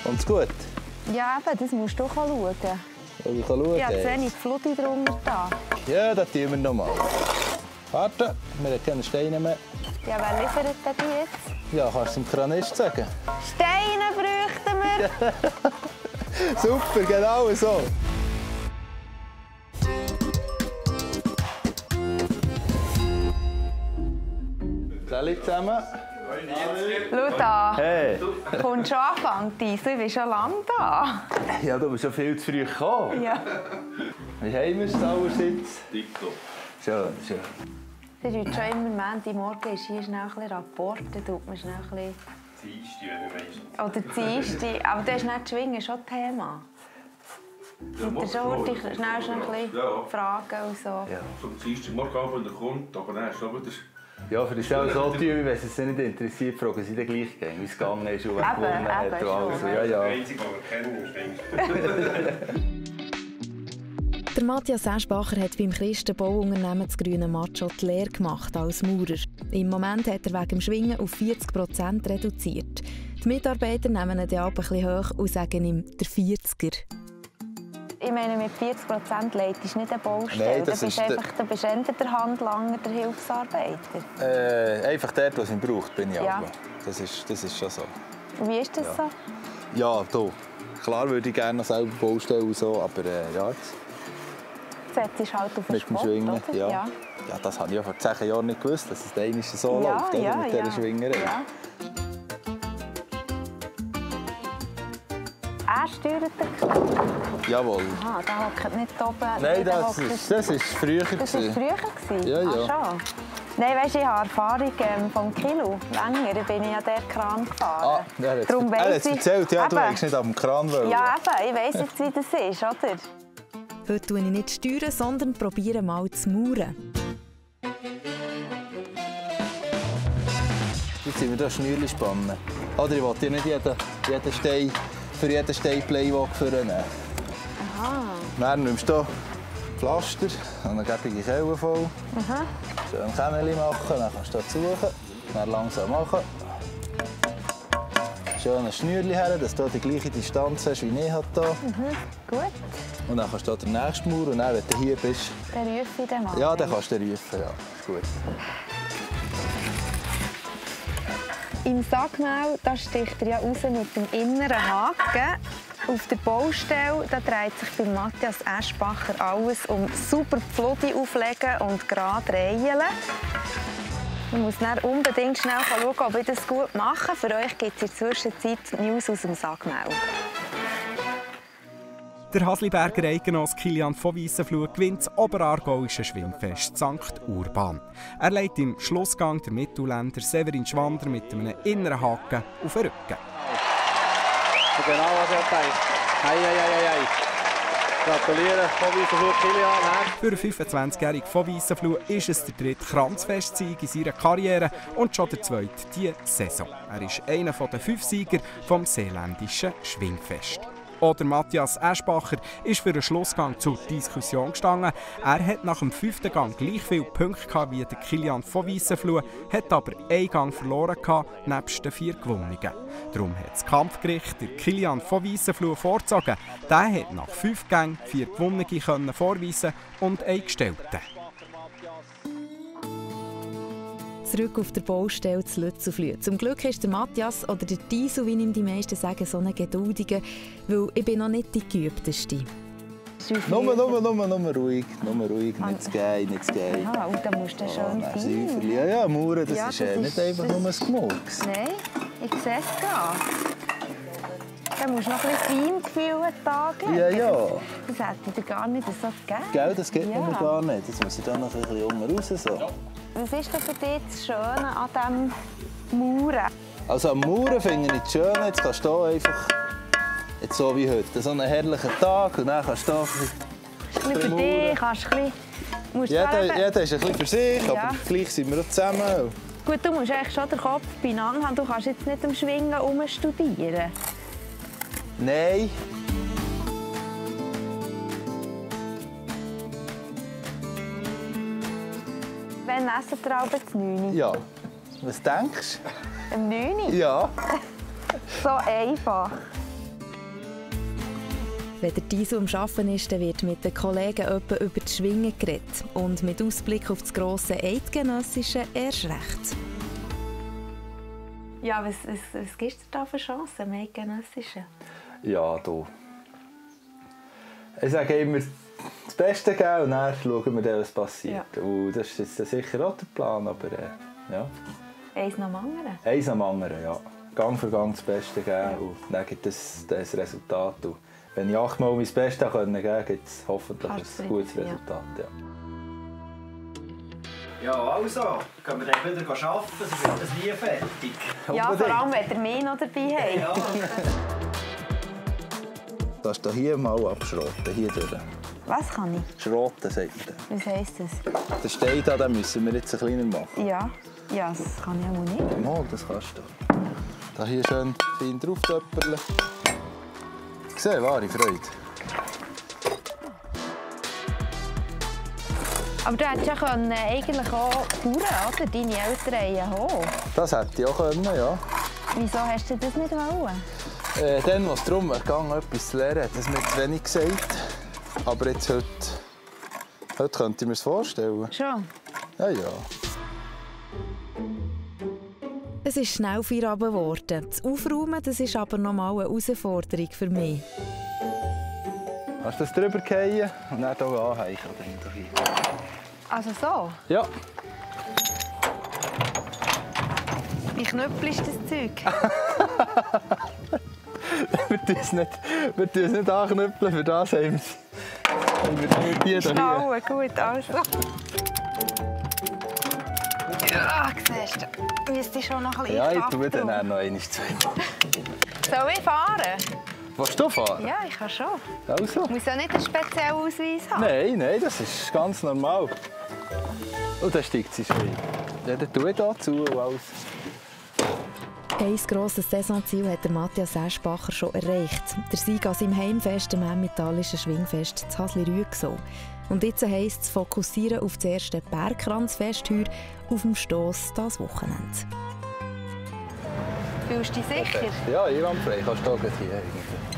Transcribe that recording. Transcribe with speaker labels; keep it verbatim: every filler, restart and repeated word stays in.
Speaker 1: Kommt's gut?
Speaker 2: Ja, eben, das musst du schauen.
Speaker 1: Ich kann schauen.
Speaker 2: Ich habe zu wenig Flutti drunter da.
Speaker 1: Ja, das tun wir noch mal. Warte, wir haben keine Steine mehr.
Speaker 2: Ja, wer liefert denn die jetzt?
Speaker 1: Ja, kannst du dem Kranist sagen?
Speaker 2: Steine bräuchten wir!
Speaker 1: Super, genau so. Salut zusammen.
Speaker 2: Schau da,
Speaker 1: Hey.
Speaker 2: kommst schon anfangen, Dies, ich bin schon lange da.
Speaker 1: Ja, du bist schon viel zu früh gekommen.
Speaker 2: Ja.
Speaker 1: Wie haben wir es allerseits?
Speaker 3: Dito.
Speaker 1: Schön, schön.
Speaker 2: Das ist heute schon immer Montagmorgen, ist hier schnell ein bisschen Rapport, dann tut man schnell ein bisschen...
Speaker 3: Dienstag, wenn wir meistens.
Speaker 2: Oder Dienstag, aber das ist nicht Schwingen, schon Thema.
Speaker 3: Ja,
Speaker 2: Seid ihr schon dich schnell schon ein bisschen
Speaker 3: Ja.
Speaker 2: fragen und so?
Speaker 1: Ja.
Speaker 3: So am Dienstagmorgen, wenn er kommt, aber dann ist es aber das...
Speaker 1: Ja, für die Stelle so tun, wenn es sie nicht interessiert, fragen sie dann gleich, wie es gegangen ist und wer
Speaker 2: Eben,
Speaker 1: gewonnen hat.
Speaker 2: eben
Speaker 1: Und alles.
Speaker 2: schon.
Speaker 1: Ja, ja.
Speaker 3: Der Einzige, den wir kennen, ist Schwingst.
Speaker 4: Der Matthias Aschbacher hat beim Christenbauunternehmen das Grüne Macho die Lehre gemacht als Maurer. Im Moment hat er wegen dem Schwingen auf vierzig Prozent reduziert. Die Mitarbeiter nehmen ihn dann ab ein bisschen hoch und sagen ihm der vierziger.
Speaker 2: Ich meine, mit vierzig Prozent leitest du nicht eine Baustelle.
Speaker 1: Nein, das
Speaker 2: du bist
Speaker 1: ist
Speaker 2: einfach der Beschänder, der Handlanger, der Hilfsarbeiter.
Speaker 1: Äh, einfach dort, was man braucht, bin ich
Speaker 2: Ja.
Speaker 1: aber. Das ist, das ist schon so.
Speaker 2: Und wie ist das
Speaker 1: Ja.
Speaker 2: so?
Speaker 1: Ja, du. Klar würde ich gerne noch selber Baustellen und so, aber äh, ja, jetzt
Speaker 2: Du setzt halt auf den
Speaker 1: mit dem
Speaker 2: Sport,
Speaker 1: Schwingen.
Speaker 2: oder?
Speaker 1: Ja. Ja. das habe ich ja vor zehn Jahren nicht gewusst, dass es einmal so
Speaker 2: ja,
Speaker 1: läuft, oder?
Speaker 2: ja,
Speaker 1: mit
Speaker 2: ja.
Speaker 1: dieser Schwingerei.
Speaker 2: Ja. Er steuert den.
Speaker 1: Jawohl.
Speaker 2: Aha, der hockt nicht oben.
Speaker 1: Nein,
Speaker 2: der
Speaker 1: das
Speaker 2: hockt-
Speaker 1: ist, das ist früher.
Speaker 2: Das war
Speaker 1: gewesen.
Speaker 2: früher? Gewesen?
Speaker 1: Ja, ja.
Speaker 2: Ach, schon. Nein, weißt, ich habe Erfahrung ähm, vom Kilo. Länger bin ich an diesen Kran gefahren.
Speaker 1: Ah, er hat
Speaker 2: Darum
Speaker 1: er
Speaker 2: weiss
Speaker 1: hat's
Speaker 2: ich-
Speaker 1: erzählt, ja, du
Speaker 2: Eben.
Speaker 1: hättest nicht auf dem Kran wollen.
Speaker 2: Ja, eben. Ich weiss jetzt, wie das ist, oder?
Speaker 4: Heute tue ich nicht steuern, sondern probiere mal zu mauern.
Speaker 1: Jetzt sind wir hier Schnürchen spannen. Oder ich will dir nicht jeden, jeden Stein, für jeden Stein Playbook nehmen.
Speaker 2: Aha.
Speaker 1: Dann nimmst du hier Pflaster und eine gäbige Kelle voll.
Speaker 2: Aha.
Speaker 1: Schön Kännchen machen, dann kannst du hier suchen. Dann langsam machen. Schön ein Schnürchen her, dass du die gleiche Distanz hast wie ich hier.
Speaker 2: Mhm. Gut.
Speaker 1: Und dann kannst du hier den nächsten Mauer und dann, wenn du hier bist,
Speaker 2: Dann rufe ich den mal.
Speaker 1: ja, dann kannst du den rufen. Ja, ist gut.
Speaker 2: Im Sackmehl da sticht er ja raus mit dem inneren Haken. Auf der Baustelle da dreht sich bei Matthias Aschbacher alles um super Pfludi auflegen und gerade reilen. Ich muss dann unbedingt schnell schauen, ob ich das gut mache. Für euch gibt es in der Zwischenzeit News aus dem Sackmehl.
Speaker 5: Der Hasliberger Eigenoss Kilian von Weissenfluh gewinnt das Oberaargauische Schwimmfest Sankt Urban. Er legt im Schlussgang der Mittelländer Severin Schwander mit einem inneren Haken auf den Rücken.
Speaker 6: Genau, was er denkt. Hei, hei, hei, hei. Gratuliere, von Weissenfluh Kilian.
Speaker 5: Für den fünfundzwanzigjährigen von Weissenfluh ist es der dritte Kranzfestsieg in seiner Karriere und schon der zweite diese Saison. Er ist einer der fünf Sieger vom seeländischen Schwingfest. Oder Matthias Aschbacher ist für den Schlussgang zur Diskussion gestanden. Er hat nach dem fünften Gang gleich viele Punkte gehabt wie der Kilian von Weissenfluh, hat aber einen Gang verloren gehabt, nebst den vier gewonnenen. Darum hat das Kampfgericht der Kilian von Weissenfluh vorgezogen. Der hat nach fünf Gängen vier gewonnene vorweisen und einen gestellten.
Speaker 4: Zurück auf der Baustelle zu Lützelflüh. Zum Glück ist der Matthias oder der Diesel, wie ihm die meisten sagen, so ein Geduldiger, weil ich bin noch nicht die Geübteste.
Speaker 1: Nur, nur, nur, nur ruhig, nur ruhig, nicht zu gehen, nicht zu gehen.
Speaker 2: Ah, und dann musst du schön
Speaker 1: Oh,
Speaker 2: fein.
Speaker 1: ja, ja, Mauern, das
Speaker 2: Ja,
Speaker 1: ist
Speaker 2: das
Speaker 1: äh,
Speaker 2: ist-
Speaker 1: nicht einfach
Speaker 2: das-
Speaker 1: nur ein Gemurks.
Speaker 2: Nein, ich sehe es gerade. Dann musst du noch ein bisschen Feingefühl an den Tag legen.
Speaker 1: Ja, ja.
Speaker 2: Das, das hätte ich dir gar nicht so gegeben.
Speaker 1: Gell, das geht
Speaker 2: Ja.
Speaker 1: mir gar nicht. Jetzt muss ich da noch ein bisschen unten raus. So.
Speaker 2: Was ist denn für dich das Schöne an diesem Mauern?
Speaker 1: Also am Mauern finde ich es schön, jetzt kannst du hier einfach, jetzt so wie heute, so einen herrlichen Tag und dann kannst du hier ein bisschen
Speaker 2: Ein bisschen für dich, kannst ein bisschen... Musst
Speaker 1: Jeder,
Speaker 2: zwar eben-
Speaker 1: jeder ist ein bisschen für sich,
Speaker 2: Ja.
Speaker 1: aber gleich sind wir auch zusammen.
Speaker 2: Gut, du musst eigentlich schon den Kopf beieinander haben. Du kannst jetzt nicht am Schwingen herumstudieren.
Speaker 1: Nein.
Speaker 2: Wann essen ihr abends zu neun?
Speaker 1: Ja. Was denkst
Speaker 2: Um neun?
Speaker 1: du? Ja.
Speaker 2: So einfach.
Speaker 4: Wenn der Diesel am Arbeiten ist, dann wird mit den Kollegen etwa über das Schwingen geredet. Und mit Ausblick auf das grosse Eidgenössische erst recht. Ja, was, was, was gibt es da für Chancen im Eidgenössischen?
Speaker 1: Ja, du. Ich sage immer, das Beste geben und dann schauen wir dann, was passiert. Ja. Und das ist jetzt sicher auch der Plan, aber äh, ja.
Speaker 2: Eins nach dem anderen?
Speaker 1: Eins nach dem anderen, ja. Gang für Gang das Beste geben ja. Und dann gibt es das Resultat. Und wenn ich achtmal mein Bestes geben konnte, gibt es hoffentlich Kannst ein gutes Resultat. Ja.
Speaker 7: Ja, also, können wir dann wieder arbeiten, sonst wird das nie fertig.
Speaker 2: Ja, vor allem, wenn ihr mich noch dabei habt. Ja.
Speaker 1: Das ist hier mal abschroten, hier durch.
Speaker 2: Was kann ich?
Speaker 1: Schroten, sagt man.
Speaker 2: Was heisst das?
Speaker 1: Der Stein da, den müssen wir jetzt kleiner machen.
Speaker 2: Ja, ja, das kann ich auch nicht.
Speaker 1: Mal, das kannst du. Da hier schön fein drauf töpperle. Gesehen, wahre Freude.
Speaker 2: Aber du hättest ja können, eigentlich auch Bauern, oder? Deine Eltern haben.
Speaker 1: Das hätte ich auch können, ja.
Speaker 2: Wieso hast du das nicht wollen?
Speaker 1: Äh, dann, als es darum ging, etwas zu lernen, hat es mir zu wenig gesagt. Aber jetzt heute, heute könnte ich mir das vorstellen.
Speaker 2: Schon?
Speaker 1: Ja, ja.
Speaker 4: Es ist schnell Feierabend geworden. Das Aufräumen, das ist aber noch mal eine Herausforderung für mich.
Speaker 1: Kannst du das drüber fallen und dann hier anheichen?
Speaker 2: Also so?
Speaker 1: Ja.
Speaker 2: Wie knüppel ist das Zeug?
Speaker 1: wir tun es nicht, wir tun es nicht anknüppeln, für das haben wir die
Speaker 2: Schnallen, gut, also. Ja, siehst du, du müsstest schon noch ein bisschen
Speaker 1: Ja, ich tue dann auch noch einmal zwei.
Speaker 2: Soll ich fahren?
Speaker 1: Willst du fahren?
Speaker 2: Ja, ich kann schon.
Speaker 1: Also.
Speaker 2: Du musst ja nicht einen speziellen Ausweis haben.
Speaker 1: Nein, nein, das ist ganz normal. Und dann steigt sie schon. Ja, dann tue ich dazu und alles.
Speaker 4: Ein grosses Saisonziel hat der Matthias Eschbacher schon erreicht. Der Sieg an seinem Heimfest, dem Emmenthalischen Schwingfest zu Hasli-Rüegsau. Und jetzt heisst es fokussieren auf das erste Bergkranzfest heuer auf dem Stoss dieses Wochenende.
Speaker 2: Fühlst du dich sicher?
Speaker 1: Ja, einwandfrei. Kannst du hier irgendwie.